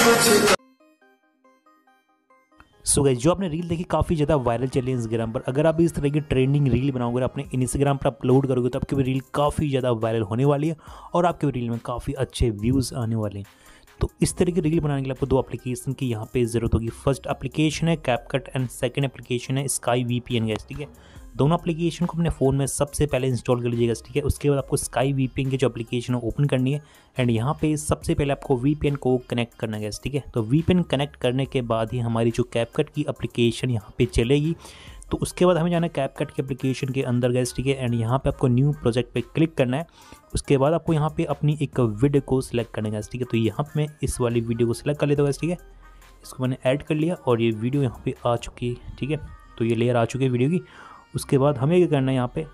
So guys, जो आपने reel देखी काफ़ी ज़्यादा वायरल चली इंस्टाग्राम पर। अगर आप इस तरह की ट्रेंडिंग रील बनाओगे अपने इंस्टाग्राम पर अपलोड करोगे तो आपकी भी रील काफ़ी ज़्यादा वायरल होने वाली है और आपके रील में काफ़ी अच्छे व्यूज़ आने वाले हैं। तो इस तरह की रील बनाने के लिए आपको दो एप्लीकेशन की यहाँ पे ज़रूरत होगी। फर्स्ट एप्लीकेशन है कैपकट एंड सेकंड एप्लीकेशन है स्काई वीपीएन गैस, ठीक है। दोनों एप्लीकेशन को अपने फ़ोन में सबसे पहले इंस्टॉल कर लीजिएगा, ठीक है। उसके बाद आपको स्काई वीपीएन की जो एप्लीकेशन है ओपन करनी है एंड यहाँ पे सबसे पहले आपको वीपीएन को कनेक्ट करना है, ठीक है। तो वीपीएन कनेक्ट करने के बाद ही हमारी जो कैपकट की एप्लीकेशन यहाँ पे चलेगी। तो उसके बाद हमें जाना है कैपकट के एप्लीकेशन के अंदर गैस, ठीक है। एंड यहाँ पे आपको न्यू प्रोजेक्ट पे क्लिक करना है। उसके बाद आपको यहाँ पे अपनी एक वीडियो को सिलेक्ट करना है गैस, ठीक है। तो यहाँ पे मैं इस वाली वीडियो को सिलेक्ट कर लेता हूँ गैस, ठीक है। इसको मैंने ऐड कर लिया और ये वीडियो यहाँ पे आ चुकी है, ठीक है। तो ये लेयर आ चुकी है वीडियो की। उसके बाद हमें क्या करना है, यहाँ पे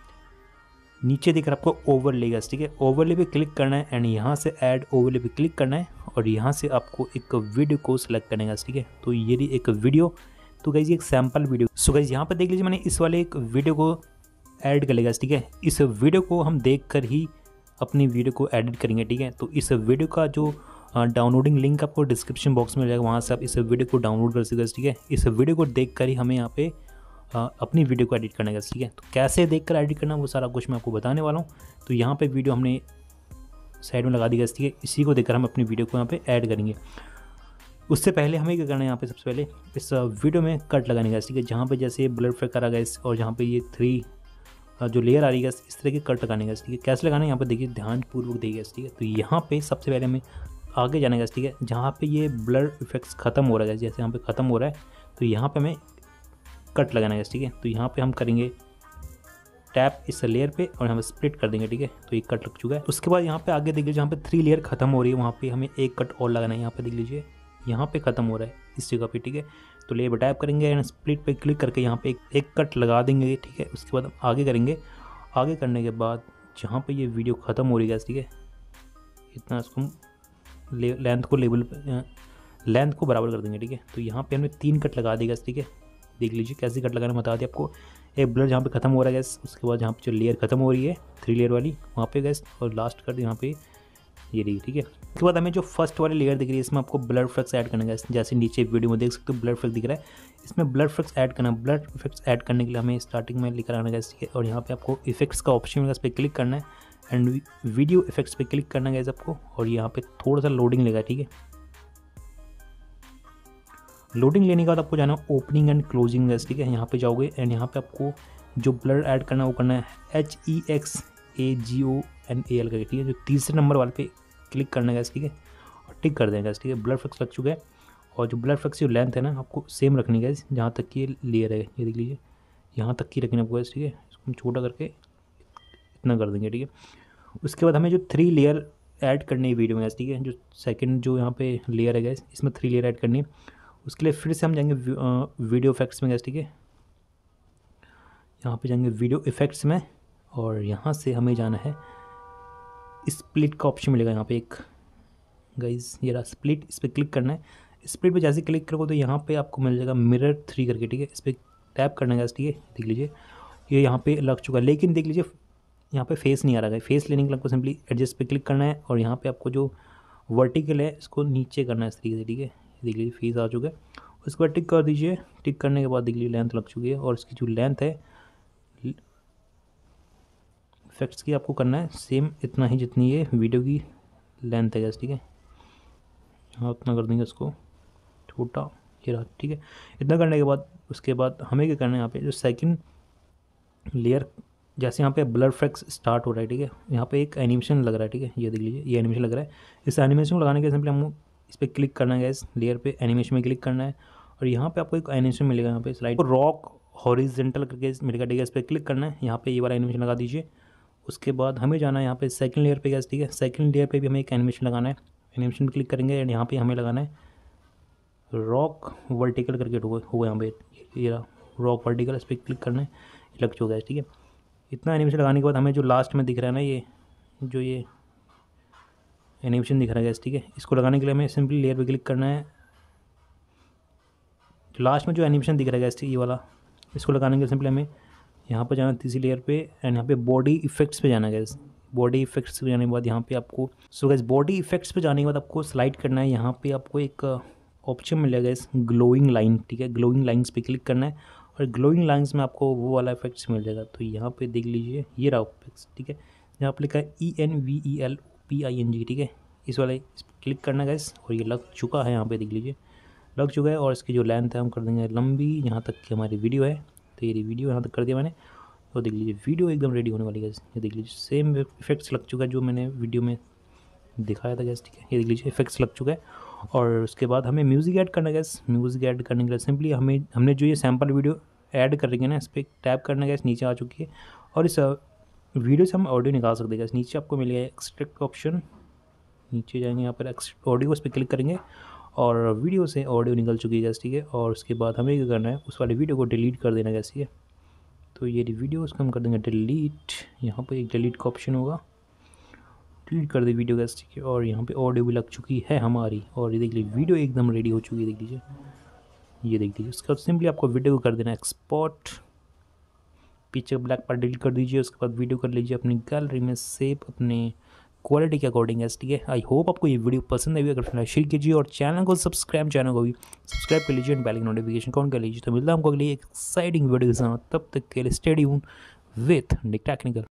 नीचे दिख रहा है आपको ओवरले गैस, ठीक है। ओवरले पे क्लिक करना है एंड यहाँ से ऐड ओवरले पे क्लिक करना है और यहाँ से आपको एक वीडियो को सिलेक्ट करना है, ठीक है। तो ये रही एक वीडियो। तो गाइस ये एक सैम्पल वीडियो। सो गाइस यहाँ पर देख लीजिए मैंने इस वाले एक वीडियो को ऐड कर लिया, ठीक है। इस वीडियो को हम देख कर ही अपनी वीडियो को एडिट करेंगे, ठीक है। तो इस वीडियो का जो डाउनलोडिंग लिंक आपको डिस्क्रिप्शन बॉक्स में मिल जाएगा, वहाँ से आप इस वीडियो को डाउनलोड कर सकते हैं, ठीक है। इस वीडियो को देख कर ही हमें यहाँ पे अपनी वीडियो को एडिट करना है, ठीक है। तो कैसे देखकर एडिट करना वो सारा कुछ मैं आपको बताने वाला हूँ। तो यहाँ पे वीडियो हमने साइड में लगा दी गई, ठीक है। इसी को देखकर हम अपनी वीडियो को यहाँ पे ऐड करेंगे। उससे पहले हमें क्या करना है, यहाँ पे सबसे पहले इस वीडियो में कट लगाने का, ठीक है। जहाँ पे जैसे ब्लर इफेक्ट आ गया और जहाँ पे ये 3 जो लेयर आ रही है इस तरह के कट लगाने का, ठीक है। कैसे लगाना है यहाँ पे देखिए, ध्यानपूर्वक देखिए, ठीक है। तो यहाँ पे सबसे पहले हमें आगे जाने का, ठीक है। जहाँ पे ये ब्लर इफेक्ट्स खत्म हो रहा है, जैसे यहाँ पे खत्म हो रहा है तो यहाँ पे हमें कट लगाना है, ठीक है। तो यहाँ पे हम करेंगे टैप इस लेयर पे और हम स्प्लिट कर देंगे, ठीक है। तो एक कट लग चुका है। उसके बाद यहाँ पे आगे देख लीजिए, जहाँ पे 3 लेयर खत्म हो रही है वहाँ पे हमें एक कट और लगाना है। यहाँ पे देख लीजिए, यहाँ पे खत्म हो रहा है इस जगह पे, ठीक है। तो लेयर पे टैप करेंगे एंड स्प्लिट पे क्लिक करके यहाँ पे एक कट लगा देंगे, ठीक है। उसके बाद हम आगे करेंगे। आगे करने के बाद जहाँ पे ये वीडियो ख़त्म हो रही है, ठीक है, इतना इसको लेंथ को बराबर कर देंगे, ठीक है। तो यहाँ पे हमने 3 कट लगा देगा, ठीक है। देख लीजिए कैसे कट लगाना बता दिया आपको। एक ब्लर जहाँ पे खत्म हो रहा है गैस, उसके बाद जहाँ पे जो लेयर खत्म हो रही है 3 लेयर वाली वहाँ पे गैस, और लास्ट कर यहाँ पे ये रही, ठीक है। उसके बाद हमें जो फर्स्ट वाली लेयर दिख रही है इसमें आपको ब्लर इफेक्ट्स ऐड करना है। जैसे नीचे वीडियो में देख सकते हो ब्लर इफेक्ट दिख रहा है, इसमें ब्लर इफेक्ट्स ऐड करना है। ब्लर इफेक्ट्स ऐड करने के लिए हमें स्टार्टिंग में लिखा रहना है, ठीक है। और यहाँ पे आपको इफेक्ट्स का ऑप्शन मिलेगा, इस पर क्लिक करना है एंड वीडियो इफेक्ट्स पे क्लिक करना है आपको। और यहाँ पे थोड़ा सा लोडिंग लेगा, ठीक है। लोडिंग लेने के बाद आपको जाना है ओपनिंग एंड क्लोजिंग गैस, ठीक है। यहाँ पे जाओगे एंड यहाँ पे आपको जो ब्लर ऐड करना है वो करना है HEXAGONAL करके, ठीक है। जो तीसरे नंबर वाले पे क्लिक करना है गैस, ठीक है, और टिक कर देंगे गैस, ठीक है। ब्लर इफेक्ट्स लग चुका है और जो ब्लर इफेक्ट्स की लेंथ है ना आपको सेम रखनी है गैस, जहाँ तक की ये लेयर है, ये देख लीजिए यहाँ तक की रखनी है आपको गैस, ठीक है। इसको हम छोटा करके इतना कर देंगे, ठीक है। उसके बाद हमें जो 3 लेयर ऐड करनी है वीडियो में गैस, ठीक है। जो सेकेंड जो यहाँ पे लेयर है गैस, इसमें 3 लेयर ऐड करनी है। उसके लिए फिर से हम जाएंगे वीडियो इफेक्ट्स में गैस, ठीक है। यहाँ पे जाएंगे वीडियो इफेक्ट्स में और यहाँ से हमें जाना है स्प्लिट का ऑप्शन मिलेगा यहाँ पे एक गाइस, ये रहा स्प्लिट, इस पर क्लिक करना है। स्प्लिट पे जैसे क्लिक करोगे तो यहाँ पे आपको मिल जाएगा मिरर 3 करके, ठीक है। इस पर टैप करना है, ठीक है। देख लीजिए ये यहाँ पे लग चुका है, लेकिन देख लीजिए यहाँ पे फेस नहीं आ रहा है। फेस लेने के लिए आपको सिंपली एडजस्ट पे क्लिक करना है और यहाँ पे आपको जो वर्टिकल है इसको नीचे करना है इस तरीके से, ठीक है। देख लीजिए फेस आ चुका है। उसके बाद टिक कर दीजिए। टिक करने के बाद देख लीजिए लेंथ लग चुकी है और इसकी जो लेंथ है इफेक्ट्स की आपको करना है सेम इतना ही जितनी ये वीडियो की लेंथ है गैस, ठीक है। हाँ उतना कर देंगे इसको छोटा, ये रहा, ठीक है। इतना करने के बाद उसके बाद हमें क्या करना है, यहाँ पे जो सेकंड लेयर जैसे यहाँ पे ब्लर इफेक्ट्स स्टार्ट हो रहा है, ठीक है। यहाँ पे एक एनिमेशन लग रहा है, ठीक है। ये देख लीजिए ये एनिमेशन लग रहा है। इस एनिमेशन को लगाने के सिंपली हम इस पर क्लिक करना है गैस, लेयर पे एनिमेशन में क्लिक करना है और यहाँ पे आपको एक एनिमेशन मिलेगा, यहाँ पे स्लाइड रॉक हॉरिजॉन्टल करके मिलेगा, ठीक है। इस पर क्लिक करना है, यहाँ पे ये वाला एनिमेशन लगा दीजिए। उसके बाद हमें जाना है यहाँ पे सेकंड लेयर पे गैस, ठीक है। सेकंड लेयर पे भी हमें एक एनिमेशन लगाना है। एनिमेशन पे क्लिक करेंगे एंड यहाँ पे हमें लगाना है रॉक वर्टिकल करके होगा यहाँ पे, ये रहा रॉक वर्टिकल, इस पर क्लिक करना है, लग चुका है, ठीक है। इतना एनिमेशन लगाने के बाद हमें जो लास्ट में दिख रहा है ना ये जो ये एनिमेशन दिख रहा है, ठीक है। इसको लगाने के लिए हमें सिंपली लेयर पे क्लिक करना है। लास्ट में जो एनिमेशन दिख रहा है ये वाला, इसको लगाने के लिए सिंपली हमें यहाँ पर जाना तीसरी लेयर पे एंड यहाँ पे बॉडी इफेक्ट्स पे जाना है। बॉडी इफेक्ट्स पे जाने के बाद यहाँ पे आपको गाइस बॉडी इफेक्ट्स पे जाने के बाद आपको स्लाइड करना है। यहाँ पे आपको एक ऑप्शन मिलेगा इस ग्लोइंग लाइन, ठीक है, ग्लोइंग लाइन्स पे क्लिक करना है और ग्लोइंग लाइन्स में आपको वो वाला इफेक्ट्स मिल जाएगा। तो यहाँ पे देख लीजिए ये रहा इफेक्ट्स, ठीक है, यहाँ पे लिखा है ENVELPING, ठीक है, इस वाले इस पर क्लिक करना है गाइस और ये लग चुका है। यहाँ पे देख लीजिए लग चुका है और इसकी जो लेंथ है हम कर देंगे लंबी, यहाँ तक की हमारी वीडियो है। तो ये वीडियो यहाँ तक कर दिया मैंने और देख लीजिए वीडियो एकदम रेडी होने वाली है। ये देख लीजिए सेम इफेक्ट्स लग चुका है जो मैंने वीडियो में दिखाया था गैस, ठीक है, ये देख लीजिए इफेक्ट्स लग चुका है। और उसके बाद हमें म्यूज़िक ऐड करना है गैस। म्यूज़िक ऐड करने के लिए सिंपली हमने जो ये सैम्पल वीडियो ऐड कर रही है ना, इस पर टैप करना है गैस, नीचे आ चुकी है और इस वीडियो से हम ऑडियो निकाल सकते हैं गैस। नीचे आपको मिलेगा एक्सट्रैक्ट ऑप्शन, नीचे जाएंगे यहाँ पर ऑडियो, उस पर क्लिक करेंगे और वीडियो से ऑडियो निकल चुकी है गैस, ठीक है। और उसके बाद हमें क्या करना है, उस वाले वीडियो को डिलीट कर देना गैस, ठीक है। तो ये वीडियो उसको हम कर देंगे डिलीट, यहाँ पर एक डिलीट का ऑप्शन होगा, डिलीट कर दे वीडियो गैस, ठीक है। और यहाँ पे ऑडियो भी लग चुकी है हमारी और ये देख लीजिए वीडियो एकदम रेडी हो चुकी है, देख लीजिए, ये देख लीजिए। उसके बाद सिंपली आपको वीडियो को कर देना एक्सपोर्ट, पीछे ब्लैक पार्ट डिलीट कर दीजिए। उसके बाद वीडियो कर लीजिए अपनी गैलरी में सेव अपने क्वालिटी के अकॉर्डिंग है, ठीक है। आई होप आपको ये वीडियो पसंद आई, अगर फिलहाल शेयर कीजिए और चैनल को भी सब्सक्राइब कर लीजिए, बेल की नोटिफिकेशन ऑन कर लीजिए। तो मिलता है हमको अगली एक्साइटिंग वीडियो के साथ, तब तक के लिए स्टे ट्यून्ड विथ टेक्निकल।